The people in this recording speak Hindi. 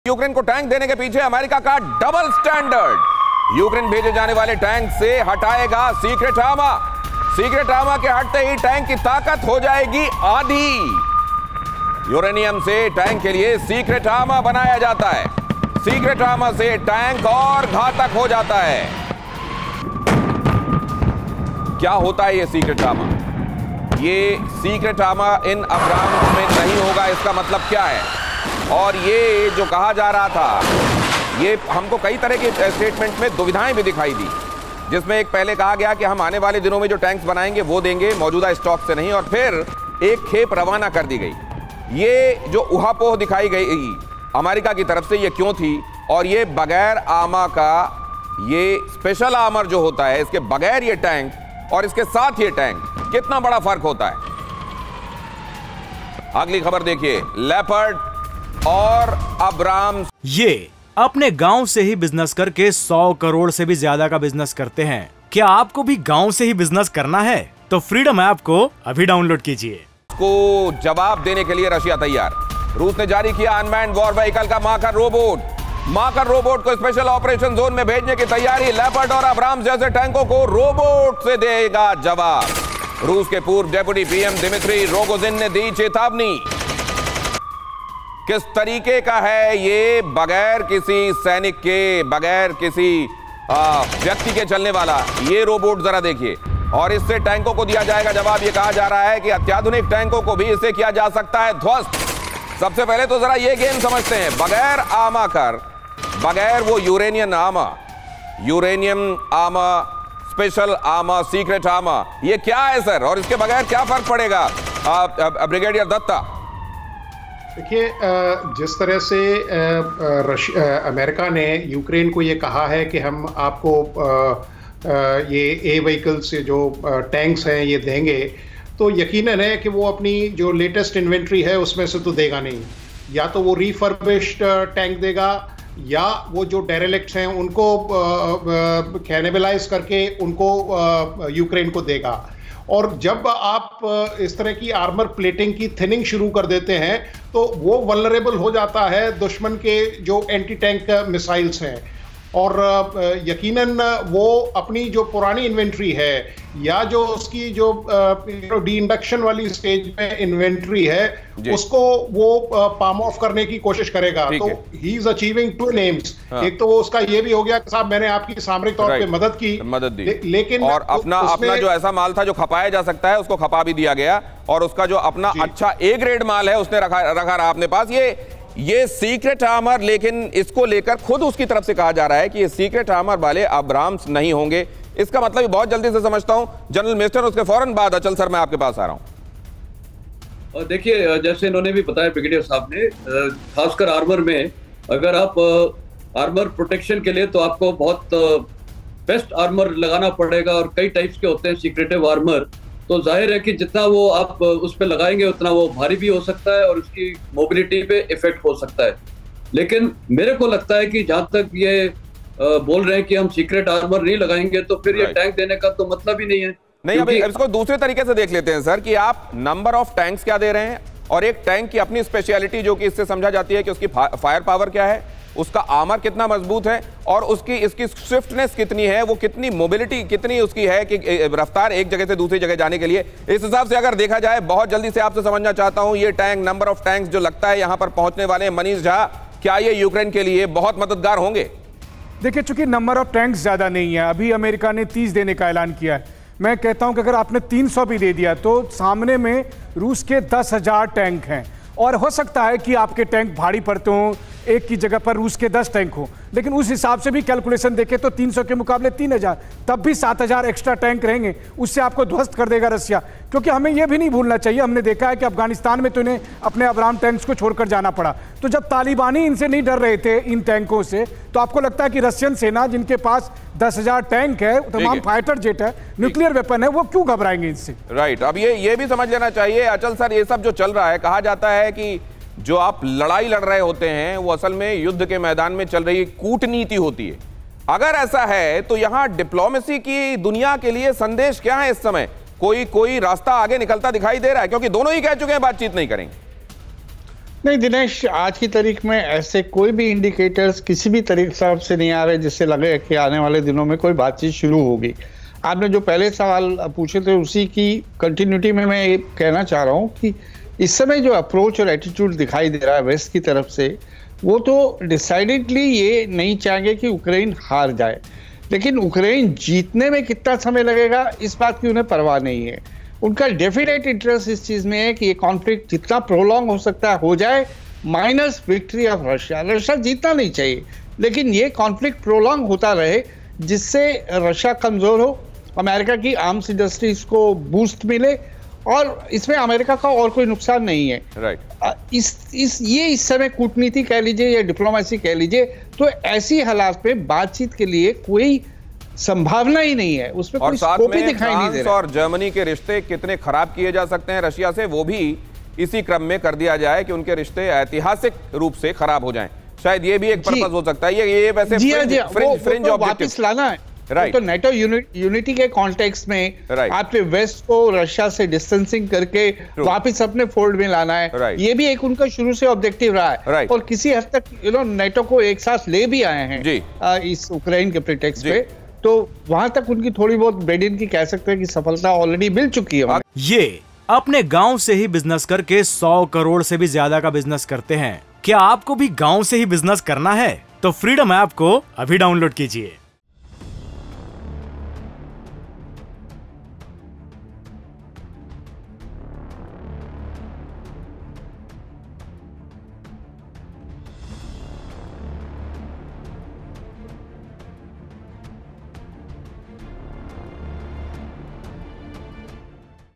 यूक्रेन को टैंक देने के पीछे अमेरिका का डबल स्टैंडर्ड। यूक्रेन भेजे जाने वाले टैंक से हटाएगा सीक्रेट आर्मर। सीक्रेट आर्मर के हटते ही टैंक की ताकत हो जाएगी आधी। यूरेनियम से टैंक के लिए सीक्रेट आर्मर बनाया जाता है। सीक्रेट आर्मर से टैंक और घातक हो जाता है। क्या होता है ये सीक्रेट आर्मर? ये सीक्रेट आर्मर इन अब्राम्स में नहीं होगा। इसका मतलब क्या है? और ये जो कहा जा रहा था, ये हमको कई तरह के स्टेटमेंट में दुविधाएं भी दिखाई दी, जिसमें एक पहले कहा गया कि हम आने वाले दिनों में जो टैंक्स बनाएंगे वो देंगे, मौजूदा स्टॉक से नहीं, और फिर एक खेप रवाना कर दी गई। ये जो उहापोह दिखाई गई अमेरिका की तरफ से, ये क्यों थी? और ये बगैर आर्मर का, ये स्पेशल आर्मर जो होता है, इसके बगैर ये टैंक और इसके साथ ये टैंक, कितना बड़ा फर्क होता है। अगली खबर देखिए, लेपर्ड और अब्राम्स ये अपने गांव से ही बिजनेस करके 100 करोड़ से भी ज्यादा का बिजनेस करते हैं। क्या आपको भी गांव से ही बिजनेस करना है? तो फ्रीडम ऐप को अभी डाउनलोड कीजिए। को जवाब देने के लिए रशिया तैयार। रूस ने जारी किया अनमैन्ड वॉर व्हीकल का मार्कर रोबोट। मार्कर रोबोट को स्पेशल ऑपरेशन जोन में भेजने की तैयारी। लेपर्ड और अब्राम्स जैसे टैंकों को रोबोट से देगा जवाब। रूस के पूर्व डेप्यूटी पीएम दिमित्री रोगोजिन ने दी चेतावनी। किस तरीके का है ये? बगैर किसी सैनिक के, बगैर किसी व्यक्ति के चलने वाला ये रोबोट, जरा देखिए। और इससे टैंकों को दिया जाएगा जवाब। ये कहा जा रहा है कि अत्याधुनिक टैंकों को भी इससे किया जा सकता है ध्वस्त। सबसे पहले तो जरा ये गेम समझते हैं। बगैर आर्मर कर, बगैर वो uranium armour, special armour, secret armour, ये क्या है सर? और इसके बगैर क्या फर्क पड़ेगा? ब्रिगेडियर दत्ता। देखिए, जिस तरह से अमेरिका ने यूक्रेन को ये कहा है कि हम आपको ये ए व्हीकल्स से जो टैंक्स हैं ये देंगे, तो यकीनन है कि वो अपनी जो लेटेस्ट इन्वेंट्री है उसमें से तो देगा नहीं। या तो वो रिफर्बिश्ड टैंक देगा, या वो जो डेरेलिक्ट्स हैं उनको कैनिबलाइज करके उनको यूक्रेन को देगा। और जब आप इस तरह की आर्मर प्लेटिंग की थिनिंग शुरू कर देते हैं तो वो वल्नरेबल हो जाता है दुश्मन के जो एंटी टैंक मिसाइल्स हैं। और यकीनन वो अपनी जो पुरानी इन्वेंट्री है, या जो उसकी जो डी इंडक्शन वाली स्टेज में इन्वेंट्री है, उसको वो पाम ऑफ करने की कोशिश करेगा। तो he is achieving two aims. एक तो वो उसका ये भी हो गया कि साहब मैंने आपकी सामरिक तौर पे मदद दी, लेकिन और अपना जो ऐसा माल था जो खपाया जा सकता है उसको खपा भी दिया गया, और उसका जो अपना अच्छा ए ग्रेड माल है उसने रखा रहा अपने पास। ये सीक्रेट आर्मर, लेकिन इसको लेकर खुद उसकी तरफ से कहा जा रहा है कि ये सीक्रेट आर्मर वाले अब्राम्स नहीं होंगे। इसका मतलब बहुत जल्दी से समझता हूं जनरल मिनिस्टर, उसके फौरन बाद अचल सर मैं आपके पास आ रहा हूं। देखिए, जैसे इन्होंने भी बताया ब्रिगेडियर साहब ने, खासकर आर्मर में अगर आप आर्मर प्रोटेक्शन के लिए तो आपको बहुत बेस्ट आर्मर लगाना पड़ेगा, और कई टाइप्स के होते हैं सीक्रेटिव आर्मर। तो जाहिर है कि जितना वो आप उस पर लगाएंगे उतना वो भारी भी हो सकता है और उसकी मोबिलिटी पे इफेक्ट हो सकता है। लेकिन मेरे को लगता है कि जहां तक ये बोल रहे हैं कि हम सीक्रेट आर्मर नहीं लगाएंगे, तो फिर ये टैंक देने का तो मतलब ही नहीं है। नहीं, अभी इसको दूसरे तरीके से देख लेते हैं सर, कि आप नंबर ऑफ टैंक्स क्या दे रहे हैं, और एक टैंक की अपनी स्पेशलिटी जो कि इससे समझा जाती है कि उसकी फायर पावर क्या है, उसका आर्मर कितना मजबूत है, और इसकी स्विफ्टनेस कितनी है, वो कितनी मोबिलिटी कितनी उसकी है कि रफ्तार एक जगह से दूसरी जगह जाने के लिए। इस हिसाब से अगर देखा जाए, बहुत जल्दी से आपसे समझना चाहता हूं, ये टैंक, नंबर ऑफ टैंक्स जो लगता है यहां पर पहुंचने वाले हैं, मनीष झा, क्या ये यूक्रेन के लिए बहुत मददगार होंगे? देखिए, चूंकि नंबर ऑफ टैंक्स ज्यादा नहीं है, अभी अमेरिका ने 30 देने का ऐलान किया है। मैं कहता हूं कि अगर आपने 300 भी दे दिया तो सामने में रूस के 10,000 टैंक हैं, और हो सकता है कि आपके टैंक भारी पड़ते हों, एक की जगह पर रूस के 10 टैंक हो, लेकिन उस हिसाब से भी कैलकुलेशन देखें तो 300 के मुकाबले 3,000, तब भी 7,000 एक्स्ट्रा टैंक रहेंगे। उससे आपको ध्वस्त कर देगा रसिया। क्योंकि हमें यह भी नहीं भूलना चाहिए, हमने देखा है कि अफगानिस्तान में तो इन्हें अपने अब्राम टैंक्स को छोड़कर जाना पड़ा। तो जब तालिबानी इनसे नहीं डर रहे थे, इन टैंकों से, तो आपको लगता है कि रशियन सेना, जिनके पास 10,000 टैंक है, तमाम फाइटर जेट है, न्यूक्लियर वेपन है, वो क्यों घबराएंगे इनसे? राइट। अब ये भी समझ लेना चाहिए अचल सर, ये सब जो चल रहा है, कहा जाता है कि जो आप लड़ाई लड़ रहे होते हैं वो असल में युद्ध के मैदान में चल रही कूटनीति होती है। अगर ऐसा है तो यहां डिप्लोमेसी की दुनिया के लिए संदेश क्या है इस समय? कोई रास्ता आगे निकलता दिखाई दे रहा है? क्योंकि दोनों ही कह चुके हैं बातचीत नहीं करेंगे। नहीं दिनेश, आज की तारीख में ऐसे कोई भी इंडिकेटर्स किसी भी तरफ से नहीं आ रहे जिससे लगे कि आने वाले दिनों में कोई बातचीत शुरू होगी। आपने जो पहले सवाल पूछे थे उसी की कंटिन्यूटी में मैं ये कहना चाह रहा हूँ कि इस समय जो अप्रोच और एटीट्यूड दिखाई दे रहा है वेस्ट की तरफ से, वो तो डिसाइडेडली ये नहीं चाहेंगे कि यूक्रेन हार जाए, लेकिन यूक्रेन जीतने में कितना समय लगेगा इस बात की उन्हें परवाह नहीं है। उनका डेफिनेट इंटरेस्ट इस चीज में है कि ये कॉन्फ्लिक्ट जितना प्रोलॉन्ग हो सकता है हो जाए, minus victory of Russia. Russia जीतना नहीं चाहिए, लेकिन ये कॉन्फ्लिक्ट प्रोलॉन्ग होता रहे जिससे रशिया कमजोर हो, अमेरिका की आर्म्स इंडस्ट्रीज को बूस्ट मिले, और इसमें अमेरिका का और कोई नुकसान नहीं है। राइट। इस समय कूटनीति कह लीजिए या डिप्लोमेसी कह लीजिए, तो ऐसी हालात में बातचीत के लिए कोई संभावना ही नहीं है, उसमें कोई स्कोप ही दिखाई नहीं दे रहा। और जर्मनी के रिश्ते कितने खराब किए जा सकते हैं रशिया से, वो भी इसी क्रम में कर दिया जाए कि उनके रिश्ते ऐतिहासिक रूप से खराब हो जाएं। शायद ये भी एक पर्पस हो सकता है। ये वैसे फ्रिंज वापस लाना है। राइट। तो नेटो यूनिटी के कॉन्टेक्स्ट में आपने वेस्ट को रशिया से डिस्टेंसिंग करके वापस अपने फोल्ड में लाना है। ये भी एक उनका शुरू से ऑब्जेक्टिव रहा है, और किसी हद तक नेटो को एक साथ ले भी आए हैं इस यूक्रेन के प्रीटेक्स्ट पे, तो वहां तक उनकी थोड़ी बहुत ब्रेडिन की कह सकते हैं कि सफलता ऑलरेडी मिल चुकी है। ये अपने गांव से ही बिजनेस करके 100 करोड़ से भी ज्यादा का बिजनेस करते हैं। क्या आपको भी गांव से ही बिजनेस करना है? तो फ्रीडम ऐप को अभी डाउनलोड कीजिए।